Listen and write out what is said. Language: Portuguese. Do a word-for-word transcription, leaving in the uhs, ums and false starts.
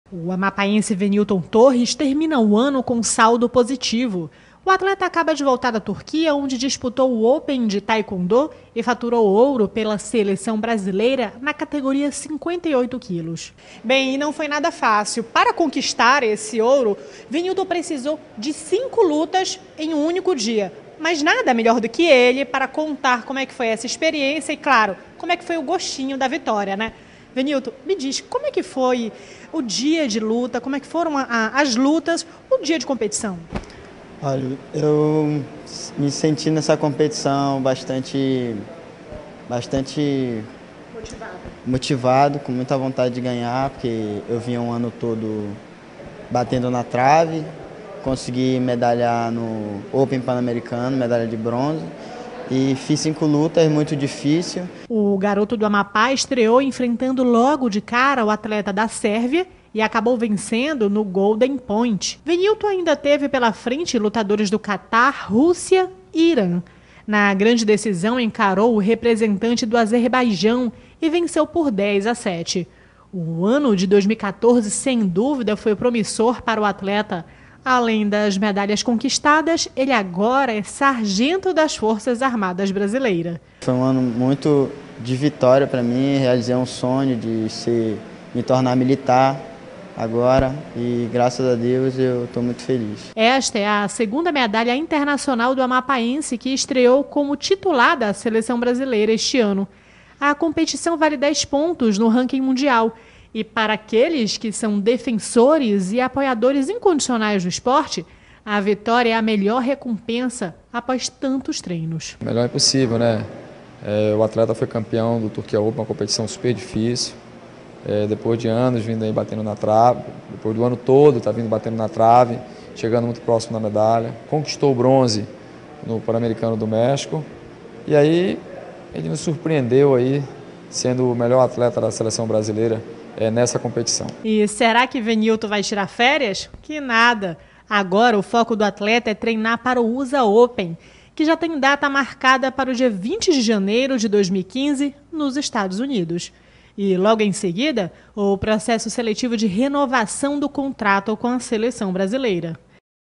O amapaense Venilton Torres termina o ano com saldo positivo. O atleta acaba de voltar da Turquia, onde disputou o Open de Taekwondo e faturou ouro pela seleção brasileira na categoria cinquenta e oito quilos. Bem, e não foi nada fácil. Para conquistar esse ouro, Venilton precisou de cinco lutas em um único dia. Mas nada melhor do que ele para contar como é que foi essa experiência e, claro, como é que foi o gostinho da vitória, né? Venilton, me diz, como é que foi o dia de luta, como é que foram a, a, as lutas, o dia de competição? Olha, eu me senti nessa competição bastante, bastante Motivado. motivado, com muita vontade de ganhar, porque eu vinha um ano todo batendo na trave, consegui medalhar no Open Pan-Americano, medalha de bronze. E fiz cinco lutas, muito difícil. O garoto do Amapá estreou enfrentando logo de cara o atleta da Sérvia e acabou vencendo no Golden Point. Venilton ainda teve pela frente lutadores do Catar, Rússia e Irã. Na grande decisão encarou o representante do Azerbaijão e venceu por dez a sete. O ano de dois mil e quatorze, sem dúvida, foi promissor para o atleta. Além das medalhas conquistadas, ele agora é sargento das Forças Armadas Brasileiras. Foi um ano muito de vitória para mim, realizei um sonho de ser, me tornar militar agora e graças a Deus eu estou muito feliz. Esta é a segunda medalha internacional do amapaense que estreou como titular da seleção brasileira este ano. A competição vale dez pontos no ranking mundial. E para aqueles que são defensores e apoiadores incondicionais do esporte, a vitória é a melhor recompensa após tantos treinos. O melhor é possível, né? É, o atleta foi campeão do Turquia Open, uma competição super difícil. É, depois de anos vindo aí batendo na trave, depois do ano todo está vindo batendo na trave, chegando muito próximo da medalha. Conquistou o bronze no Pan-Americano do México. E aí ele nos surpreendeu aí, sendo o melhor atleta da seleção brasileira É, nessa competição. E será que Venilton vai tirar férias? Que nada! Agora o foco do atleta é treinar para o U S A Open, que já tem data marcada para o dia vinte de janeiro de dois mil e quinze, nos Estados Unidos. E logo em seguida, o processo seletivo de renovação do contrato com a seleção brasileira.